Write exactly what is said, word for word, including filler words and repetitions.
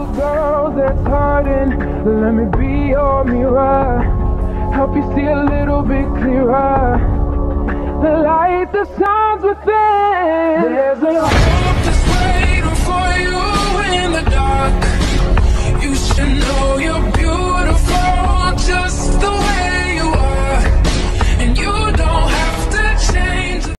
the girls that's hurting. Let me be your mirror, help you see a little bit clearer. The light that shines within. There's a